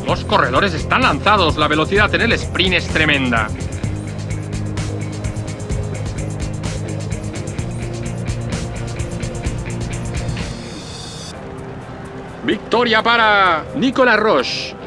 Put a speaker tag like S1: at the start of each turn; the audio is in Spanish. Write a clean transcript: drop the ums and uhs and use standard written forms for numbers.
S1: Los corredores están lanzados, la velocidad en el sprint es tremenda. Victoria para Nicolas Roche.